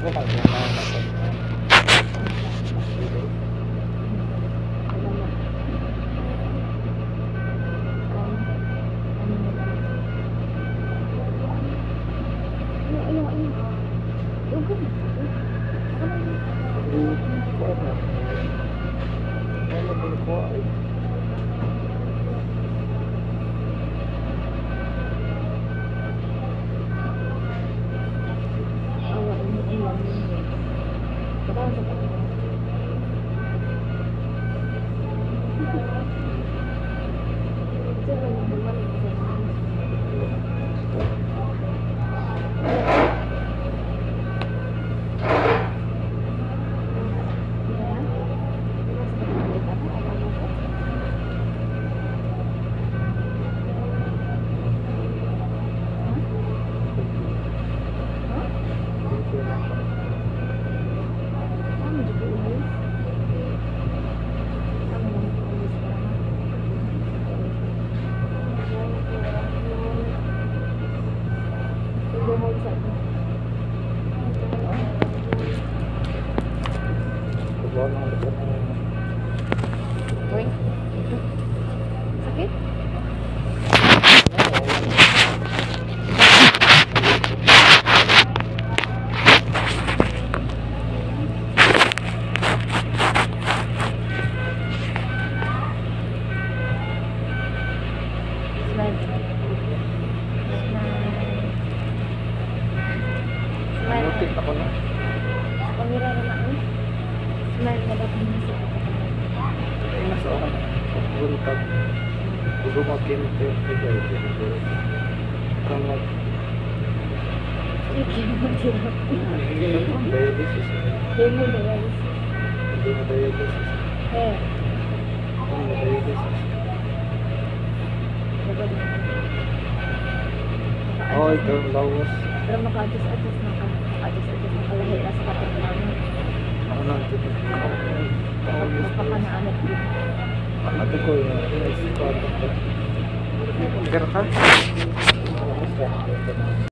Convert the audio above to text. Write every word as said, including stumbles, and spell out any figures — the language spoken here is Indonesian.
Sakit? Nutik ako na. Pangira na naman. Smile na dapat nasa Ay, nasa ako na. Pagbuntag. Gugumakin ito yung figure. Kamag. Hindi mo tirap. Dialysis. Hindi mo dialysis. Hindi mo dialysis. Eh. Hindi mo dialysis. Oh, ito ang lawas. Pero maka-adjust-adjust na ka. Maka-adjust-adjust na kalahi na sa kapit namin. Ako na ito. Mapakanaanap din. Ate ko yung ice cream. Pero ka?